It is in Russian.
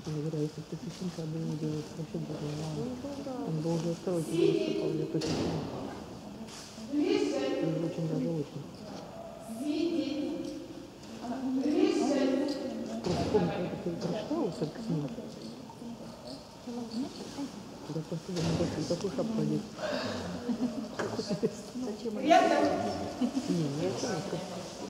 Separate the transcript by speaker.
Speaker 1: честно говоря, если бы ты Сищенко было делать, вообще бы нормально. Он бы уже второй тебе выступал, я точно знаю. И очень даже очень. Просто помню, когда ты прочитала только с ним. Я просто думаю, господи, какую шапку одеть.
Speaker 2: Зачем?
Speaker 1: Не, я